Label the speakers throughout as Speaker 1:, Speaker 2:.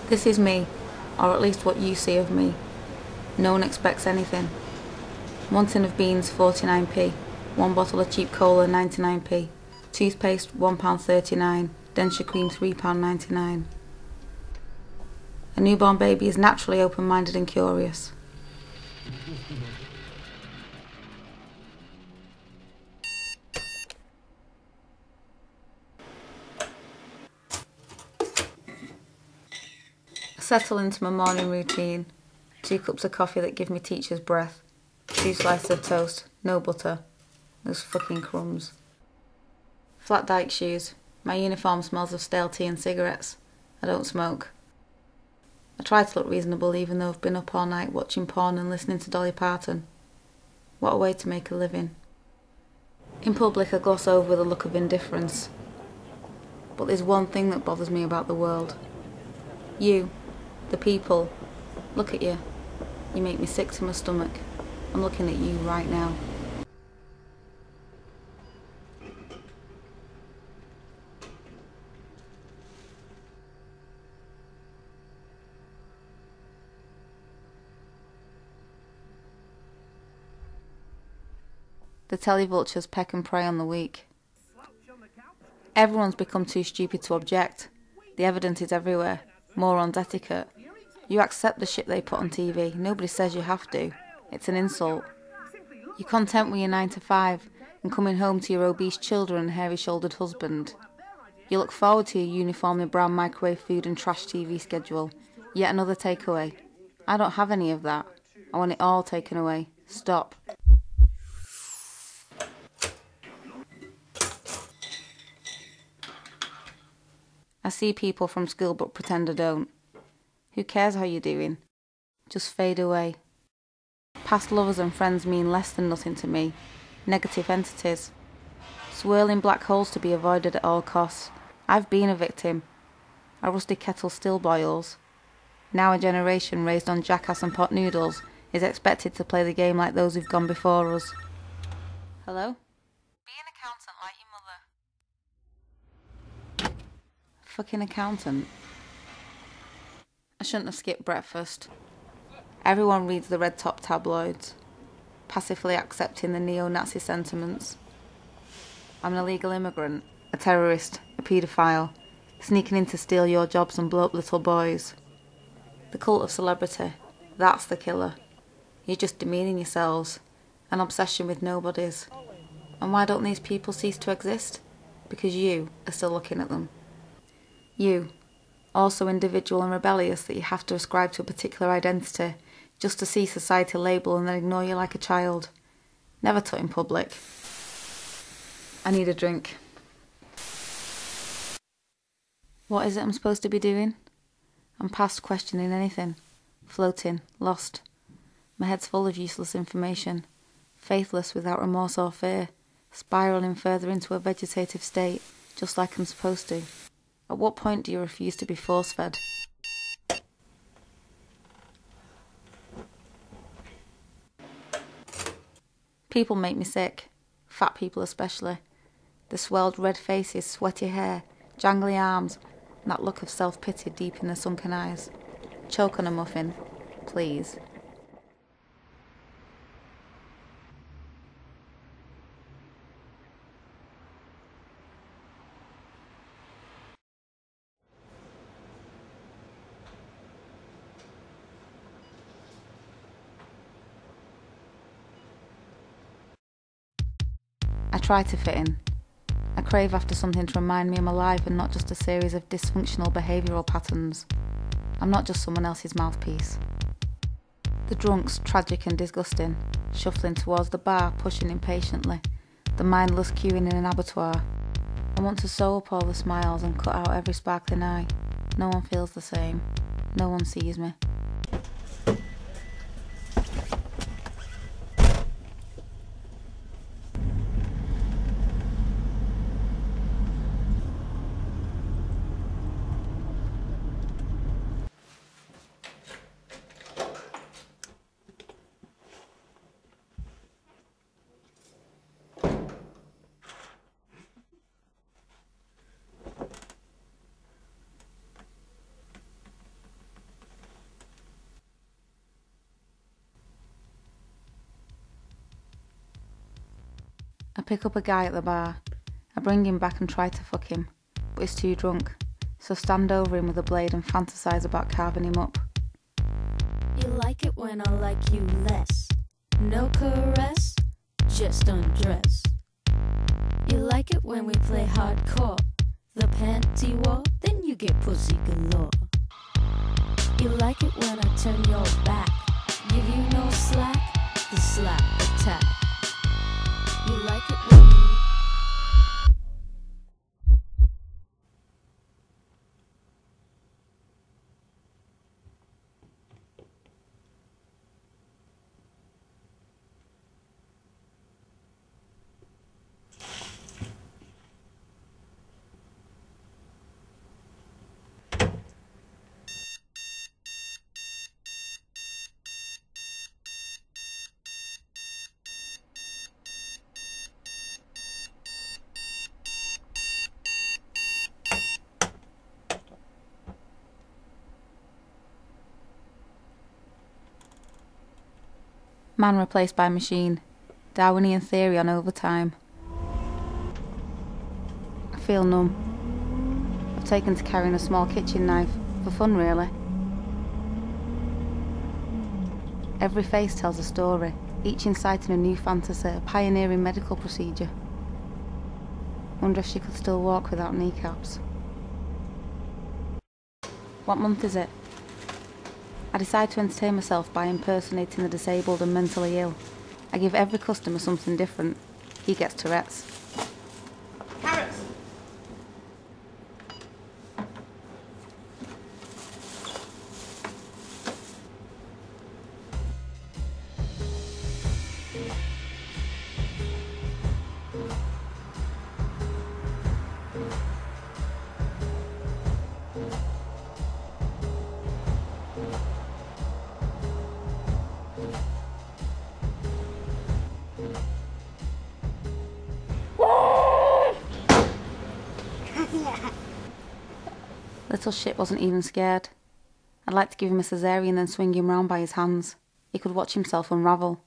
Speaker 1: This is me, or at least what you see of me. No one expects anything. One tin of beans 49p, one bottle of cheap cola 99p, toothpaste £1.39, denture cream £3.99. A newborn baby is naturally open-minded and curious. I settle into my morning routine. 2 cups of coffee that give me teacher's breath. 2 slices of toast, no butter. Those fucking crumbs. Flat dyke shoes. My uniform smells of stale tea and cigarettes. I don't smoke. I try to look reasonable even though I've been up all night watching porn and listening to Dolly Parton. What a way to make a living. In public I gloss over with a look of indifference. But there's one thing that bothers me about the world. You, the people, look at you. You make me sick to my stomach. I'm looking at you right now. The televultures peck and prey on the weak. Everyone's become too stupid to object. The evidence is everywhere. Morons' etiquette. You accept the shit they put on TV. Nobody says you have to. It's an insult. You're content with your 9 to 5 and coming home to your obese children and hairy-shouldered husband. You look forward to your uniformly brown microwave food and trash TV schedule. Yet another takeaway. I don't have any of that. I want it all taken away. Stop. I see people from school but pretend I don't. Who cares how you're doing? Just fade away. Past lovers and friends mean less than nothing to me. Negative entities. Swirling black holes to be avoided at all costs. I've been a victim. A rusty kettle still boils. Now a generation raised on jackass and pot noodles is expected to play the game like those who've gone before us. Hello? Be an accountant like your mother. Fucking accountant. I shouldn't have skipped breakfast. Everyone reads the red top tabloids, passively accepting the neo-Nazi sentiments. I'm an illegal immigrant, a terrorist, a paedophile, sneaking in to steal your jobs and blow up little boys. The cult of celebrity, that's the killer. You're just demeaning yourselves, an obsession with nobodies. And why don't these people cease to exist? Because you are still looking at them. You, also individual and rebellious that you have to ascribe to a particular identity just to see society label and then ignore you like a child. Never tut in public. I need a drink. What is it I'm supposed to be doing? I'm past questioning anything. Floating, lost. My head's full of useless information. Faithless without remorse or fear. Spiralling further into a vegetative state, just like I'm supposed to. At what point do you refuse to be force-fed? People make me sick. Fat people especially. The swelled red faces, sweaty hair, jangly arms, and that look of self-pity deep in the sunken eyes. Choke on a muffin, please. I try to fit in. I crave after something to remind me I'm alive and not just a series of dysfunctional behavioural patterns. I'm not just someone else's mouthpiece. The drunks, tragic and disgusting, shuffling towards the bar, pushing impatiently, the mindless queuing in an abattoir. I want to sew up all the smiles and cut out every sparkling eye. No one feels the same. No one sees me. pick up a guy at the bar. I bring him back and try to fuck him, but he's too drunk, so stand over him with a blade and fantasize about carving him up.
Speaker 2: You like it when I like you less. No caress, just undress. You like it when we play hardcore. The panty war, then you get pussy galore. You like it when I turn your back, give you no slack, the slap attack. You like it when you...
Speaker 1: Man replaced by machine. Darwinian theory on overtime. I feel numb. I've taken to carrying a small kitchen knife. For fun, really. Every face tells a story, each inciting a new fantasy, a pioneering medical procedure. Wonder if she could still walk without kneecaps. What month is it? I decide to entertain myself by impersonating the disabled and mentally ill. I give every customer something different. He gets Tourette's.
Speaker 3: Carrots!
Speaker 1: Little shit wasn't even scared. I'd like to give him a cesarean and swing him round by his hands. He could watch himself unravel.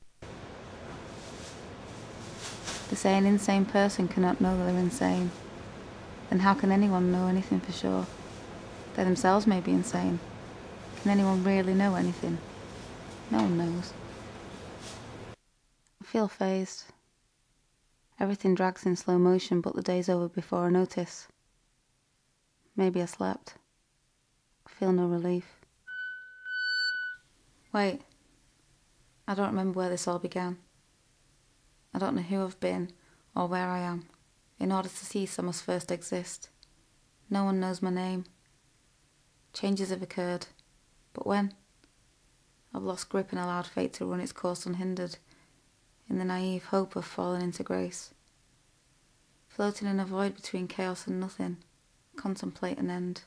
Speaker 1: They say an insane person cannot know that they're insane. Then how can anyone know anything for sure? They themselves may be insane. Can anyone really know anything? No one knows. I feel phased. Everything drags in slow motion, but the day's over before I notice. Maybe I slept. I feel no relief. Wait. I don't remember where this all began. I don't know who I've been or where I am. In order to cease, I must first exist. No one knows my name. Changes have occurred. But when? I've lost grip and allowed fate to run its course unhindered, in the naive hope of falling into grace. Floating in a void between chaos and nothing, contemplate an end.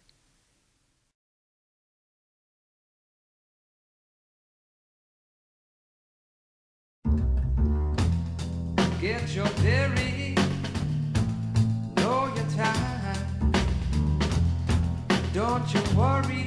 Speaker 4: Get your berry, know your time. Don't you worry